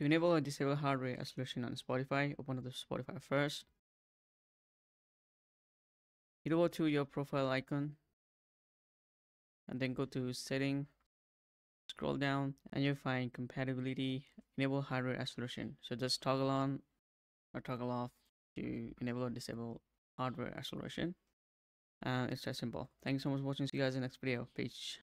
To enable or disable hardware acceleration on Spotify, open up the Spotify first. Head over to your profile icon and then go to setting, scroll down, and you'll find compatibility, enable hardware acceleration. So just toggle on or toggle off to enable or disable hardware acceleration. And it's that simple. Thanks so much for watching. See you guys in the next video. Peace.